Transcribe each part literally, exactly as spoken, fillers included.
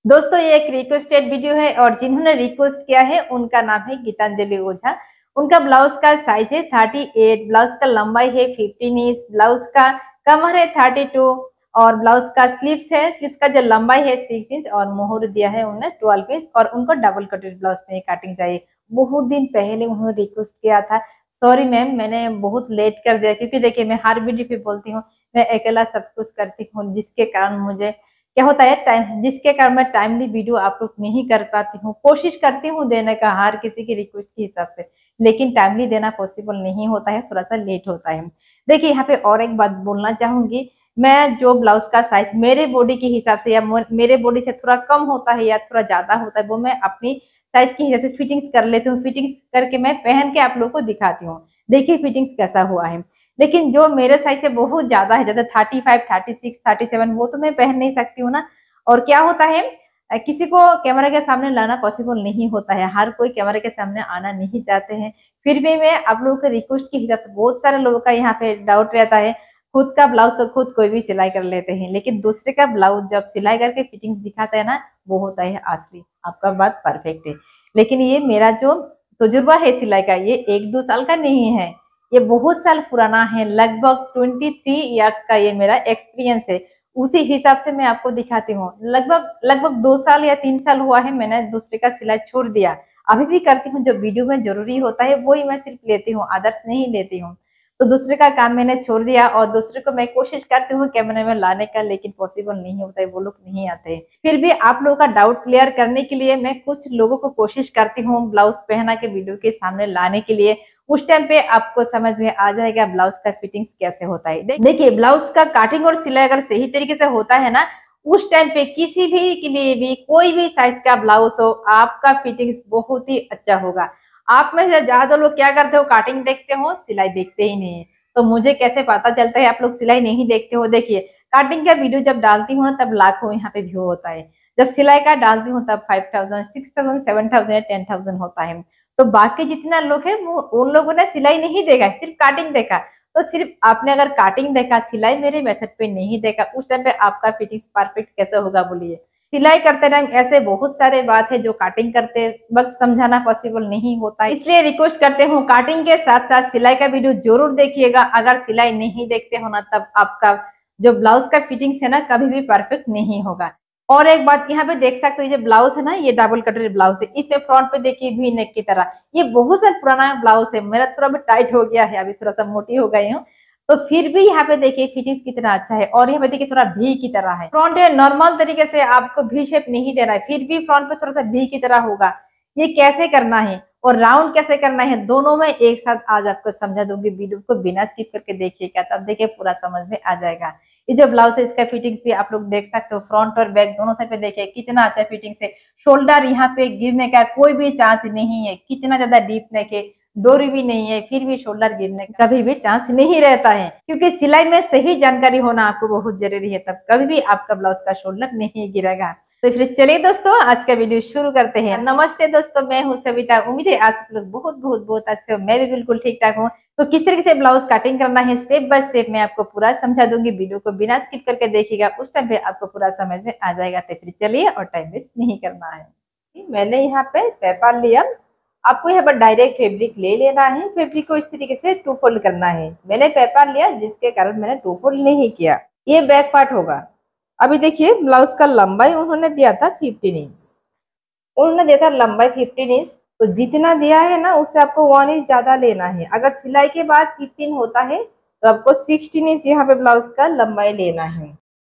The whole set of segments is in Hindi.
दोस्तों ये एक रिक्वेस्टेड वीडियो है और जिन्होंने रिक्वेस्ट किया है उनका नाम है गीतांजलि ओझा। उनका ब्लाउज का साइज है अड़तीस, ब्लाउज का लंबाई है पंद्रह इंच, ब्लाउज का कमर है बत्तीस और ब्लाउज का स्लीव्स है, स्लीव्स का जो लंबाई है छह इंच और मोहर दिया है उन्होंने बारह इंच और उनको डबल कटेड ब्लाउज में काटिंग चाहिए। बहुत दिन पहले उन्होंने रिक्वेस्ट किया था। सॉरी मैम, मैंने बहुत लेट कर दिया क्योंकि देखिए मैं हर वीडियो पे बोलती हूँ मैं अकेला सब कुछ करती हूँ, जिसके कारण मुझे क्या होता है टाइम जिसके कारण मैं टाइमली वीडियो अपलोड नहीं कर पाती हूँ। कोशिश करती हूँ देने का हर किसी की रिक्वेस्ट के हिसाब से, लेकिन टाइमली देना पॉसिबल नहीं होता है, थोड़ा सा लेट होता है। देखिए यहाँ पे और एक बात बोलना चाहूंगी, मैं जो ब्लाउज का साइज मेरे बॉडी के हिसाब से या मेरे बॉडी से थोड़ा कम होता है या थोड़ा ज्यादा होता है वो मैं अपनी साइज के हिसाब से फिटिंग्स कर लेती हूँ। फिटिंग्स करके मैं पहन के आप लोगों को दिखाती हूँ, देखिए फिटिंग्स कैसा हुआ है। लेकिन जो मेरे साइज से बहुत ज्यादा है, जैसे thirty five thirty six thirty seven, वो तो मैं पहन नहीं सकती हूँ ना। और क्या होता है, किसी को कैमरा के सामने लाना पॉसिबल नहीं होता है, हर कोई कैमरे के सामने आना नहीं चाहते हैं। फिर भी मैं आप लोगों के रिक्वेस्ट के हिसाब से, बहुत सारे लोगों का यहाँ पे डाउट रहता है, खुद का ब्लाउज तो खुद कोई भी सिलाई कर लेते हैं, लेकिन दूसरे का ब्लाउज जब सिलाई करके फिटिंग्स दिखाता है ना, वो होता है असली। आपका बात परफेक्ट है, लेकिन ये मेरा जो तजुर्बा है सिलाई का, ये एक दो साल का नहीं है, ये बहुत साल पुराना है, लगभग ट्वेंटी थ्री ईयर्स का ये मेरा एक्सपीरियंस है। उसी हिसाब से मैं आपको दिखाती हूँ। लगभग लगभग दो साल या तीन साल हुआ है मैंने दूसरे का सिलाई छोड़ दिया। अभी भी करती हूँ, जो वीडियो में जरूरी होता है वही मैं सिर्फ लेती हूँ, अदर्स नहीं लेती हूँ। तो दूसरे का काम मैंने छोड़ दिया और दूसरे को मैं कोशिश करती हूँ कैमरे में लाने का, लेकिन पॉसिबल नहीं होता है, वो लोग नहीं आते। फिर भी आप लोगों का डाउट क्लियर करने के लिए मैं कुछ लोगों को कोशिश करती हूँ ब्लाउज पहना के वीडियो के सामने लाने के लिए। उस टाइम पे आपको समझ में आ जाएगा ब्लाउज का फिटिंग्स कैसे होता है। देखिए ब्लाउज का काटिंग और सिलाई अगर सही तरीके से होता है ना, उस टाइम पे किसी भी के लिए भी कोई भी साइज का ब्लाउज हो, आपका फिटिंग्स बहुत ही अच्छा होगा। आप में से ज्यादा लोग क्या करते हो, काटिंग देखते हो, सिलाई देखते ही नहीं है। तो मुझे कैसे पता चलता है आप लोग सिलाई नहीं देखते हो? देखिए काटिंग का वीडियो जब डालती हूँ ना, तब लाखों यहाँ पे व्यू होता है। जब सिलाई का डालती हूँ तब five thousand six thousand seven thousand ten thousand होता है। तो बाकी जितना लोग है वो उन लोगों ने सिलाई नहीं देखा, सिर्फ काटिंग देखा। तो सिर्फ आपने अगर काटिंग देखा, सिलाई मेरे मेथड पे नहीं देखा, उस टाइम पे आपका फिटिंग परफेक्ट कैसे होगा बोलिए? सिलाई करते टाइम ऐसे बहुत सारे बात है जो काटिंग करते वक्त समझाना पॉसिबल नहीं होता, इसलिए रिक्वेस्ट करते हूँ काटिंग के साथ साथ सिलाई का वीडियो जरूर देखिएगा। अगर सिलाई नहीं देखते हो ना, तब आपका जो ब्लाउज का फिटिंग्स है ना, कभी भी परफेक्ट नहीं होगा। और एक बात यहाँ पे देख सकते हो, ये ब्लाउज है ना, ये डबल कटोरी ब्लाउज है, इसमें फ्रंट पे देखिए वी नेक की तरह। ये बहुत सा पुराना ब्लाउज है, मेरा थोड़ा भी टाइट हो गया है, अभी थोड़ा सा मोटी हो गई हूँ। तो फिर भी यहाँ पे देखिए फिटिंग्स कितना अच्छा है। और यहाँ पे देखिए थोड़ा भी की तरह है, फ्रंट है नॉर्मल तरीके से, आपको भी शेप नहीं देना है, फिर भी फ्रंट पे थोड़ा सा भी की तरह होगा। ये कैसे करना है और राउंड कैसे करना है, दोनों में एक साथ आज आपको समझा दूंगी। वीडियो को बिना स्किप करके देखिएगा, तब देखिए पूरा समझ में आ जाएगा। ये जो ब्लाउज है इसका फिटिंग्स भी आप लोग देख सकते हो, फ्रंट और बैक दोनों साइड पे देखिए कितना अच्छा फिटिंग्स है। शोल्डर यहाँ पे गिरने का कोई भी चांस नहीं है, कितना ज्यादा डीप नेक है, डोरी भी नहीं है, फिर भी शोल्डर गिरने का कभी भी चांस नहीं रहता है, क्योंकि सिलाई में सही जानकारी होना आपको बहुत जरूरी है, तब कभी भी आपका ब्लाउज का शोल्डर नहीं गिरेगा। तो फिर चलिए दोस्तों आज का वीडियो शुरू करते हैं। नमस्ते दोस्तों, मैं हूँ सविता, उम्मीद है आज आप लोग बहुत बहुत बहुत अच्छे हो, मैं भी बिल्कुल ठीक ठाक हूँ। तो किस तरीके से ब्लाउज कटिंग करना है स्टेप बाय स्टेप मैं आपको पूरा समझा दूंगी, वीडियो को बिना स्किप करके देखिएगा, उस टाइम पे आपको पूरा समझ में आ जाएगा। तो फिर चलिए, और टाइम वेस्ट नहीं करना है। मैंने यहाँ पे पेपर लिया, आपको यहाँ पर डायरेक्ट फैब्रिक ले लेना है। फैब्रिक को इस तरीके से टू फोल्ड करना है। मैंने पेपर लिया जिसके कारण मैंने टू फोल्ड नहीं किया, ये बैक पार्ट होगा। अभी देखिए ब्लाउज का लंबाई उन्होंने दिया था फिफ्टीन इंच, उन्होंने दिया था लंबाई फिफ्टीन इंच। तो जितना दिया है ना उससे आपको वन इंच ज्यादा लेना है। अगर सिलाई के बाद फिफ्टीन होता है तो आपको सिक्सटीन इंच यहाँ पे ब्लाउज का लंबाई लेना है।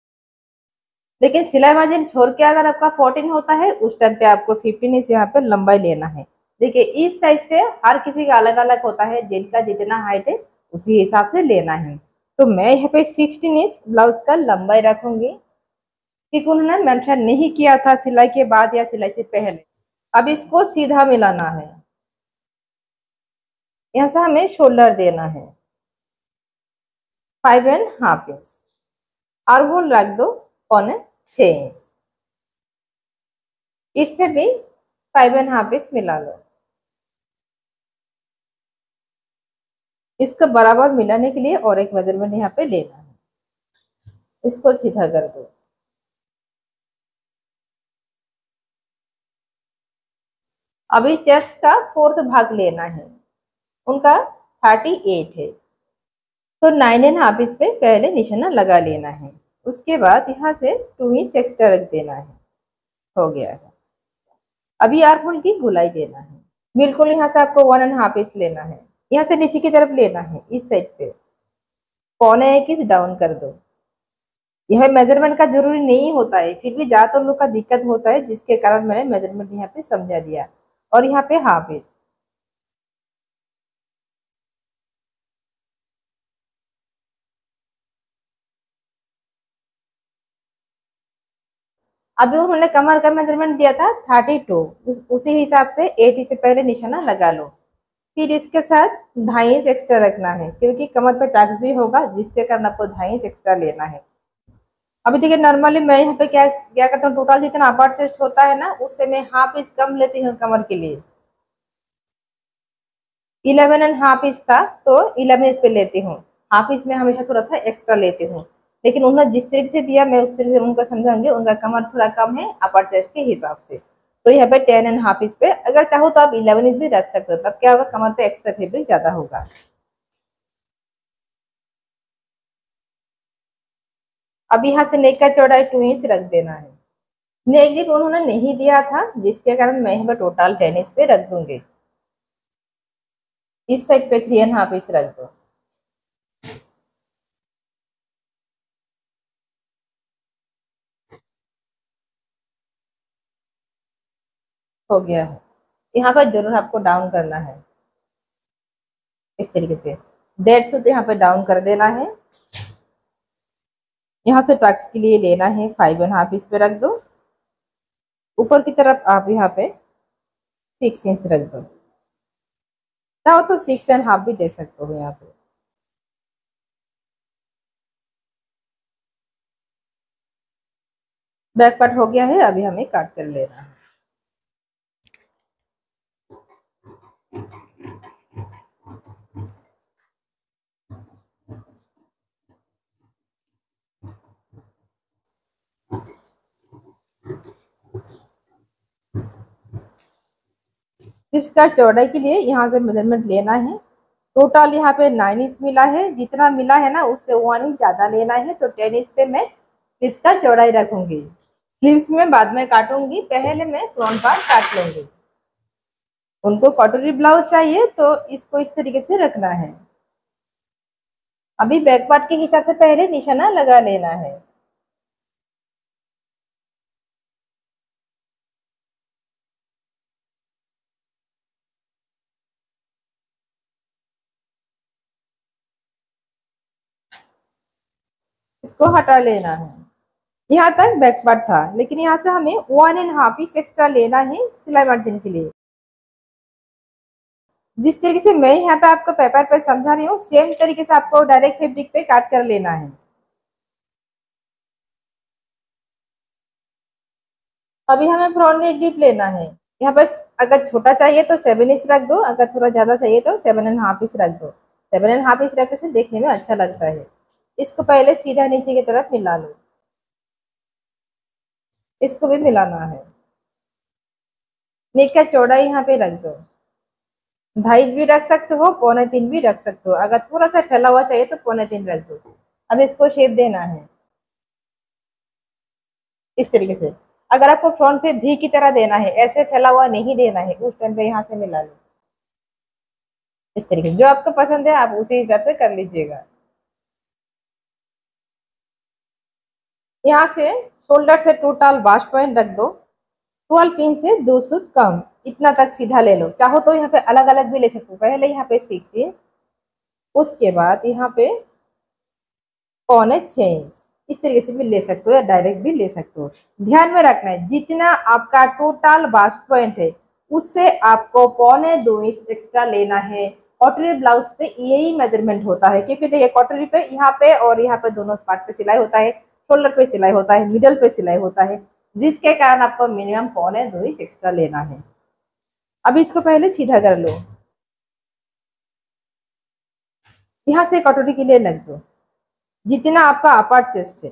लेकिन सिलाई मार्जिन छोड़ के अगर आपका फोर्टीन होता है उस टाइम पे आपको फिफ्टीन इंच यहाँ पे लंबाई लेना है। देखिए इस साइज पे हर किसी का अलग अलग होता है, जिनका जितना हाइट है उसी हिसाब से लेना है। तो मैं यहाँ पे सिक्सटीन इंच ब्लाउज का लंबाई रखूंगी, क्योंकि उन्होंने मेंशन नहीं किया था सिलाई के बाद या सिलाई से पहले। अब इसको सीधा मिलाना है, यहाँ से हमें शोल्डर देना है फाइव एंड हाफ इंच, और वो रख दो पौने छह इंच। इस पे भी फाइव एंड हाफ इंच मिला लो। इसको बराबर मिलाने के लिए और एक मेजरमेंट यहाँ पे लेना है, इसको सीधा कर दो। अभी चेस्ट का फोर्थ भाग लेना है, उनका थर्टी एट है, तो नाइन एंड हाफ इस पे पहले निशाना लगा लेना है। उसके बाद यहाँ से टू इंच एक्स्ट्रा रख देना है, हो गया है। अभी आर्म होल की गोलाई देना है, बिल्कुल यहाँ से आपको वन एंड हाफ इंच लेना है, यहाँ से नीचे की तरफ लेना है, इस साइड पे पौने एक इंच डाउन कर दो। यह मेजरमेंट का जरूरी नहीं होता है, फिर भी ज्यादातर लोग का दिक्कत होता है, जिसके कारण मैंने मेजरमेंट यहाँ पे समझा दिया। और यहाँ पे हाफ इंच। अभी उन्होंने कमर का मेजरमेंट दिया था थर्टी टू, उसी हिसाब से एट इंच से पहले निशाना लगा लो। फिर इसके साथ ढाई इंच एक्स्ट्रा रखना है, क्योंकि कमर पे टैक्स भी होगा, जिसके कारण आपको ढाई इंच एक्स्ट्रा लेना है। अभी देखिए नॉर्मली मैं यहाँ पे क्या क्या करता हूँ, टोटल जितना अपर चेस्ट होता है ना, उससे मैं हाफ इंच कम लेती हूँ कमर के लिए। इलेवन एंड हाफ इंच था तो इलेवन इंच पे लेती हूँ, हाफ इंच में हमेशा थोड़ा सा एक्स्ट्रा लेती हूँ। लेकिन उन्होंने जिस तरीके से दिया मैं उस तरीके से उनको समझाऊंगी, उनका कमर थोड़ा कम है अपर चेस्ट के हिसाब से, तो यहाँ पे टेन एंड हाफ इंच पे, अगर चाहो तो आप इलेवन इंच भी रख सकते हो, तब क्या होगा कमर पे एक्स्ट्रा फैब्रिक ज्यादा होगा। अब यहाँ से नेक का चौड़ाई टू इंच रख देना है। नेक डिप उन्होंने नहीं दिया था, जिसके कारण मैं यहाँ पे टोटल टेन इंच पे रख दूंगी। इस साइड पे थ्री एंड हाफ इंच रख दो। हो गया है। यहाँ पर जरूर आपको डाउन करना है, इस तरीके से डेढ़ सौ यहाँ पे डाउन कर देना है। यहाँ से टक्स के लिए लेना है फाइव एंड हाफ इंच पे रख दो। ऊपर की तरफ आप यहाँ पे सिक्स इंच रख दो, चाहो तो सिक्स एंड हाफ भी दे सकते हो यहाँ पे। बैक पार्ट हो गया है, अभी हमें काट कर लेना है। स्लीव्स का चौड़ाई के लिए यहाँ से मेजरमेंट लेना है। टोटल यहाँ पे नाइन इंच मिला है, जितना मिला है ना उससे वन इंच ज्यादा लेना है, तो टेन इंच पे मैं स्लीव्स का चौड़ाई रखूंगी। स्लीव्स में बाद में काटूंगी, पहले मैं फ्रंट पार्ट काट लूंगी। उनको कटोरी ब्लाउज चाहिए तो इसको इस तरीके से रखना है। अभी बैक पार्ट के हिसाब से पहले निशाना लगा लेना है। इसको हटा लेना है। यहाँ तक बैक पार्ट था, लेकिन यहाँ से हमें one and half inch extra लेना है सिलाई मार्जिन के लिए। जिस तरीके से मैं यहाँ पे आपको पेपर पे समझा रही हूँ, सेम तरीके से आपको डायरेक्ट फैब्रिक पे काट कर लेना है। अभी हमें फ्रंट नेक डीप लेना है। यहाँ पर अगर छोटा चाहिए तो सेवन इंच रख दो, अगर थोड़ा ज्यादा चाहिए तो सेवन एंड हाफ इंच रख दो। सेवन एंड हाफ इंच रखने से देखने में अच्छा लगता है। इसको पहले सीधा नीचे की तरफ मिला लो, इसको भी मिलाना है। नेक का चौड़ाई यहाँ पे रख दो, ढाई भी रख सकते हो, पौने तीन भी रख सकते हो, अगर थोड़ा सा फैला हुआ चाहिए तो पौने तीन रख दो। अब इसको शेप देना है इस तरीके से। अगर आपको फ्रंट पे भी की तरह देना है, ऐसे फैला हुआ नहीं देना है, उस टाइम पे यहाँ से मिला लो इस तरीके से। जो आपको पसंद है आप उसी हिसाब से कर लीजिएगा। यहाँ से शोल्डर से टोटल बास्ट पॉइंट रख दो, ट्वेल्व इंच से दो सूत कम, इतना तक सीधा ले लो। चाहो तो यहाँ पे अलग अलग भी ले सकते हो, पहले यहाँ पे सिक्स इंच, उसके बाद यहाँ पे पौने छह इंच, इस तरीके से भी ले सकते हो या डायरेक्ट भी ले सकते हो। ध्यान में रखना है जितना आपका टोटल बास्ट पॉइंट है उससे आपको पौने दो इंच एक्स्ट्रा लेना है। कटोरी ब्लाउज पे यही मेजरमेंट होता है, क्योंकि देखिए कटोरी पे यहाँ पे और यहाँ पे दोनों पार्ट पे सिलाई होता है, शोल्डर पे सिलाई होता है, मिडल पे सिलाई होता है, जिसके कारण आपको मिनिमम पौने दो इंच एक्स्ट्रा लेना है। अब इसको पहले सीधा कर लो, यहाँ से कटोरी के लिए लग दो। जितना आपका अपर चेस्ट है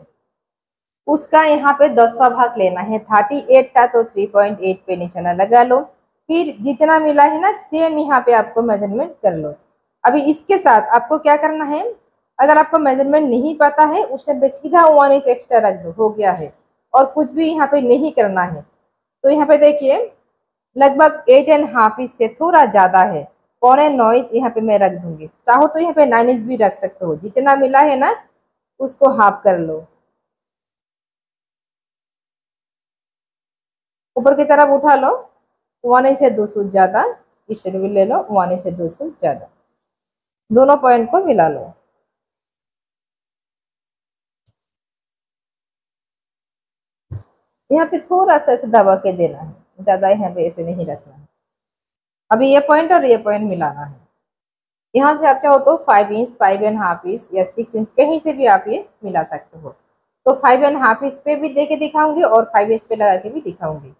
उसका यहाँ पे दसवां भाग लेना है। थर्टी एट था तो थ्री पॉइंट एट पे निशाना लगा लो। फिर जितना मिला है ना सेम यहाँ पे आपको मेजरमेंट कर लो। अभी इसके साथ आपको क्या करना है, अगर आपको मेजरमेंट नहीं पता है उस टाइम पे सीधा वन इंच एक्स्ट्रा रख दो, हो गया है। और कुछ भी यहाँ पे नहीं करना है। तो यहाँ पे देखिए लगभग एट एंड हाफ इंच से थोड़ा ज्यादा है, पौने नौ इंच यहाँ पे मैं रख दूंगी। चाहो तो यहाँ पे नाइन इंच भी रख सकते हो, जितना मिला है ना उसको हाफ कर लो। ऊपर की तरफ उठा लो, वन इंच से दो सूच ज्यादा, इस तरह भी ले लो, वन इंच से दो सूच ज्यादा, दोनों पॉइंट को मिला लो। यहाँ पे थोड़ा सा ऐसे दबा के देना है, ज्यादा यहाँ पे ऐसे नहीं रखना है। अभी ये पॉइंट और ये पॉइंट मिलाना है। यहाँ से आप चाहो तो five inch, five and half inch या सिक्स इंच कहीं से भी आप ये मिला सकते हो। तो फाइव एंड हाफ इंच पे भी दे के दिखाऊंगी और फाइव इंच पे लगा के भी दिखाऊंगी।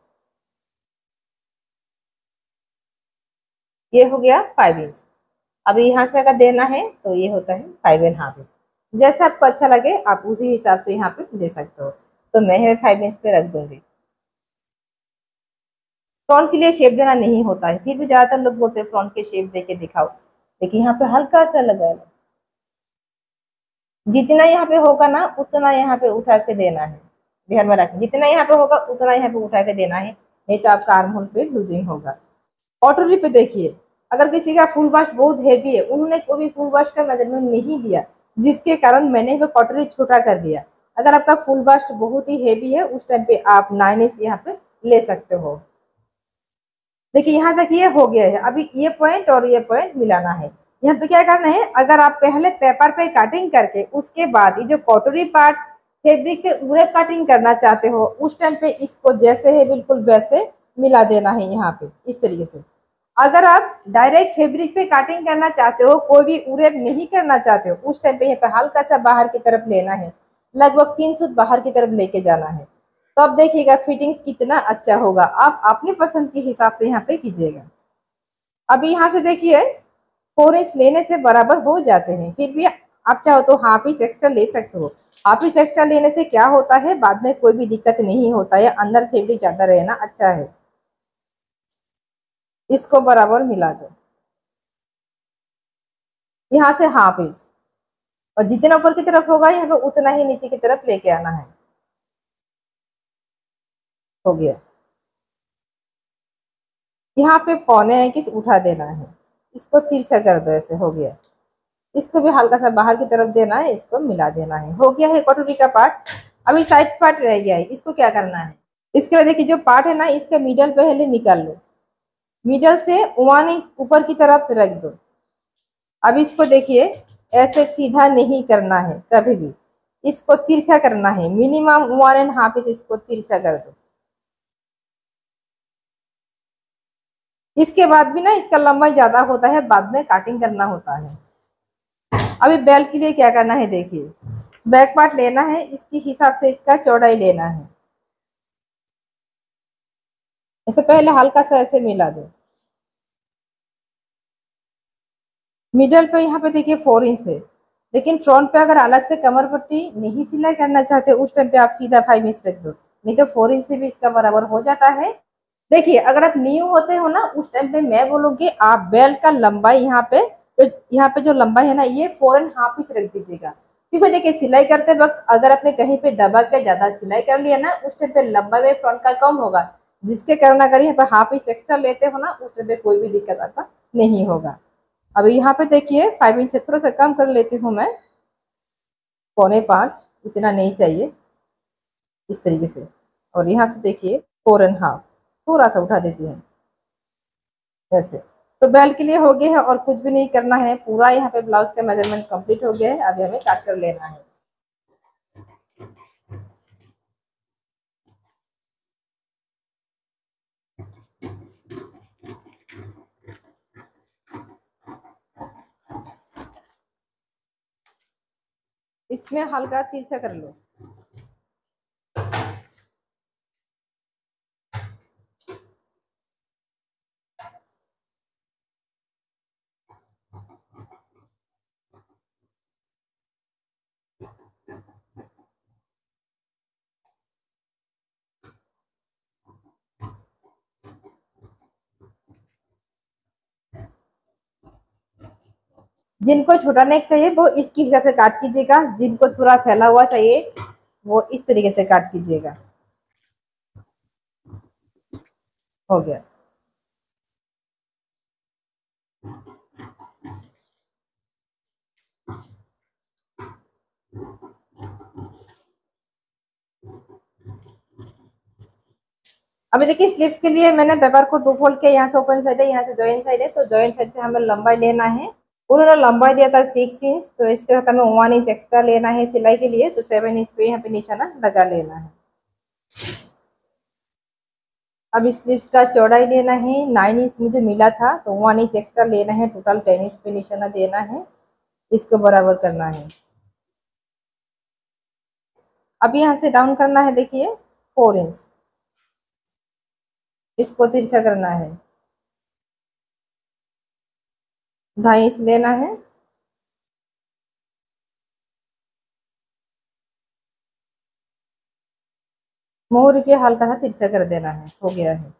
ये हो गया फाइव इंच। अभी यहाँ से अगर देना है तो ये होता है फाइव एंड हाफ इंच। जैसे आपको अच्छा लगे आप उसी हिसाब से यहाँ पे दे सकते हो। तो मैं फाइव इंच पे रख दूंगी। फ्रंट के लिए शेप देना नहीं होता है, फिर भी ज्यादातर लोग बोलते हैं फ्रंट के शेप दे के दिखाओ, लेकिन यहाँ पे हल्का सा लगा लो। जितना यहाँ पे होगा ना उतना यहाँ पे उठा के देना है, ध्यान में रखें, जितना यहाँ पे होगा उतना यहाँ पे उठा के देना है, नहीं तो आपका आर्म होल पे लूजिंग होगा। कटोरी पे देखिए, अगर किसी का फुल बास्ट बहुत हैवी है, उन्होंने कोई भी फुल बास्ट का मेजरमेंट नहीं दिया, जिसके कारण मैंने वो कटोरी छोटा कर दिया। अगर आपका फुल बास्ट बहुत ही हैवी है उस टाइम पे आप नाइन इंच यहाँ पे ले सकते हो। देखिए यहाँ तक ये हो गया है। अभी ये पॉइंट और ये पॉइंट मिलाना है। यहाँ पे क्या करना है, अगर आप पहले पेपर पे कटिंग करके उसके बाद ये जो कटोरी पार्ट फैब्रिक पे पूरे कटिंग करना चाहते हो, उस टाइम पे इसको जैसे है बिल्कुल वैसे मिला देना है यहाँ पे इस तरीके से। अगर आप डायरेक्ट फैब्रिक पे कटिंग करना चाहते हो, कोई भी उरेब नहीं करना चाहते हो, उस टाइम पे यहाँ पे हल्का सा बाहर की तरफ लेना है, लगभग तीन सूत बाहर की तरफ लेके जाना है। तो अब देखिएगा फिटिंग्स कितना अच्छा होगा। आप अपनी पसंद के हिसाब से यहाँ पे कीजिएगा। अभी यहाँ से देखिए फोर इंच लेने से बराबर हो जाते हैं, फिर भी आप चाहो तो हाफ इंच एक्स्ट्रा ले सकते हो। हाफ इंच एक्स्ट्रा लेने से क्या होता है, बाद में कोई भी दिक्कत नहीं होता है, अंदर फैब्रिक ज्यादा रहना अच्छा है। इसको बराबर मिला दो, यहाँ से हाफ इंच, और जितना ऊपर की तरफ होगा यहाँ पे उतना ही नीचे की तरफ लेके आना है। हो गया। यहाँ पे पौने एक इंच उठा देना है, इसको तिरछा कर दो, ऐसे हो गया। इसको भी हल्का सा बाहर की तरफ देना है, इसको मिला देना है। हो गया है कटोरी का पार्ट। अभी साइड पार्ट रह गया है, इसको क्या करना है, इसके बाद देखिए जो पार्ट है ना इसका मिडल पहले निकाल लो, मिडल से वन इंच ऊपर की तरफ रख दो। अब इसको देखिए ऐसे सीधा नहीं करना है कभी भी, इसको तिरछा करना है, minimum one and half inch इसको तिरछा कर दो। इसके बाद भी ना इसका लंबाई ज्यादा होता है, बाद में काटिंग करना होता है। अभी बेल्ट के लिए क्या करना है, देखिए बैक पार्ट लेना है, इसके हिसाब से इसका चौड़ाई लेना है। ऐसे पहले हल्का सा ऐसे मिला दो। मिडल पे यहाँ पे देखिए फोर इंच है, लेकिन फ्रंट पे अगर अलग से कमर पट्टी नहीं सिलाई करना चाहते उस टाइम पे आप सीधा फाइव इंच रख दो, नहीं तो फोर इंच से भी इसका बराबर हो जाता है। देखिए अगर आप न्यू होते हो ना उस टाइम पे मैं बोलूँगी आप बेल्ट का लंबाई यहाँ पे, तो यहाँ पे जो लंबाई है ना ये फोर एंड हाफ इंच रख दीजिएगा। क्योंकि देखिए सिलाई करते वक्त अगर आपने कहीं पे दबा के ज्यादा सिलाई कर लिया ना उस टाइम पे लंबाई में फ्रंट का कम होगा, जिसके कारण अगर यहाँ पे हाफ इंच एक्स्ट्रा लेते हो ना उस टाइम पे कोई भी दिक्कत आपका नहीं होगा। अभी यहाँ पे देखिए फाइव इंच थोड़ा सा कम कर लेती हूँ मैं, पौने पाँच, इतना नहीं चाहिए, इस तरीके से। और यहाँ से देखिए फोर एंड हाफ थोड़ा सा उठा देती हूँ ऐसे। तो बेल्ट के लिए हो गया है और कुछ भी नहीं करना है, पूरा यहाँ पे ब्लाउज का मेजरमेंट कंप्लीट हो गया है। अभी हमें काट कर लेना है। इसमें हल्का तिरछा कर लो। जिनको छोटा नेक चाहिए वो इसके हिसाब से काट कीजिएगा, जिनको थोड़ा फैला हुआ चाहिए वो इस तरीके से काट कीजिएगा। हो गया। अभी देखिए स्लीव्स के लिए मैंने पेपर को टू फोल्ड किया, यहाँ से ओपन साइड है, यहाँ से जॉइंट साइड है, तो जॉइंट साइड से हमें लंबाई लेना है। उन्होंने लंबाई दिया था सिक्स इंच, तो इसके साथ हमें वन इंच एक्स्ट्रा लेना है सिलाई के लिए, तो सेवन इंच पे यहाँ पे निशाना लगा लेना है। अब स्लीव्स का चौड़ाई लेना है, नाइन इंच मुझे मिला था तो वन इंच एक्स्ट्रा लेना है, टोटल टेन इंच पे निशाना देना है, इसको बराबर करना है। अब यहाँ से डाउन करना है, देखिए फोर इंच, इसको तिरछा करना है, ढाई इंच लेना है, मोहर के हल्का सा तिरछा कर देना है। हो गया है।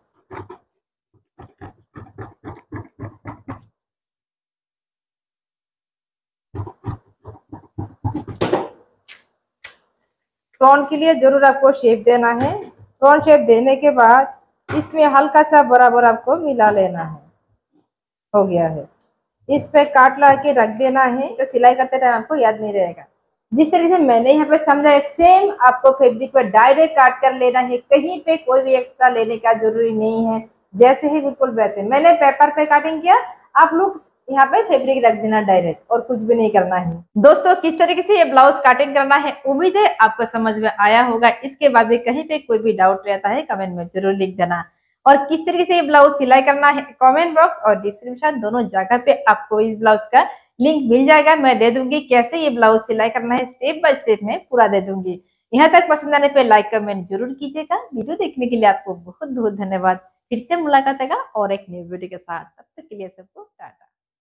फ्रंट के लिए जरूर आपको शेप देना है। फ्रंट शेप देने के बाद इसमें हल्का सा बराबर आपको मिला लेना है। हो गया है। इस पे काट ला के रख देना है, तो सिलाई करते टाइम आपको याद नहीं रहेगा। जिस तरीके से मैंने यहाँ पे समझा है सेम आपको फैब्रिक पर डायरेक्ट काट कर लेना है, कहीं पे कोई भी एक्स्ट्रा लेने का जरूरी नहीं है, जैसे ही बिल्कुल वैसे। मैंने पेपर पे कटिंग किया, आप लोग यहाँ पे फैब्रिक रख देना डायरेक्ट, और कुछ भी नहीं करना है। दोस्तों किस तरीके से ये ब्लाउज कटिंग करना है उम्मीद है आपको समझ में आया होगा। इसके बाद भी कहीं पे कोई भी डाउट रहता है कमेंट में जरूर लिख देना। और किस तरीके से ये ब्लाउज सिलाई करना है कमेंट बॉक्स और डिस्क्रिप्शन दोनों जगह पे आपको इस ब्लाउज का लिंक मिल जाएगा। मैं दे दूंगी, कैसे ये ब्लाउज सिलाई करना है स्टेप बाय स्टेप में पूरा दे दूंगी। यहाँ तक पसंद आने पे लाइक कमेंट जरूर कीजिएगा। वीडियो देखने के लिए आपको बहुत बहुत धन्यवाद। फिर से मुलाकात होगा और एक नई वीडियो के साथ, तब तक के लिए सबको टाटा।